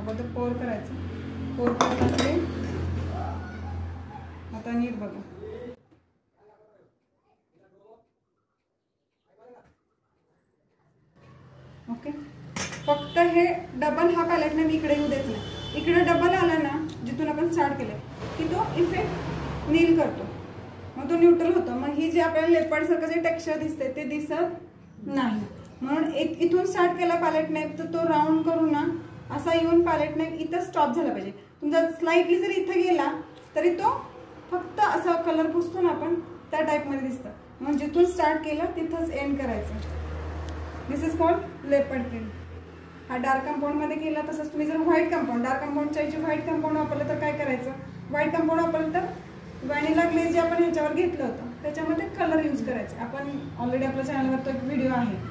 अगोदर पोर करायचं. पोर करताना आता नीट बघा. ओके, फक्त हे डबल हा पॅलेट मी इकडे येऊ देत नाही. इकडे डबल आला ना, जिथून आपण स्टार्ट केले की तो इफेक्ट नील करतो, मग तो न्यूट्रल होतो. मग ही जी आपल्याला लेपर्ड सारखं जे टेक्स्चर दिसते ते दिसत नाही. म्हणून इथून स्टार्ट केला पॅलेट नेक तर तो राऊंड करून ना असा येऊन पॅलेट नेक इथं स्टॉप झाला पाहिजे. तुमचा स्लाइटली जर इथं गेला तरी तो फक्त असा कलर पुसतो ना आपण त्या टाईपमध्ये दिसतं. मग जिथून स्टार्ट केलं तिथंच एंड करायचं. This is called leopard print. हा डार्क कंपाऊंडमध्ये केला. तसंच तुम्ही जर व्हाईट कंपाऊंड, डार्क कंपाऊंडच्या ऐवजी व्हाईट कंपाऊंड वापरलं तर काय करायचं, व्हाईट कंपाऊंड वापरलं तर व्हॅनिला ग्लेज जे आपण ह्याच्यावर घेतलं होतं त्याच्यामध्ये कलर यूज करायचे. आपण ऑलरेडी आपल्या चॅनलवर तो एक व्हिडिओ आहे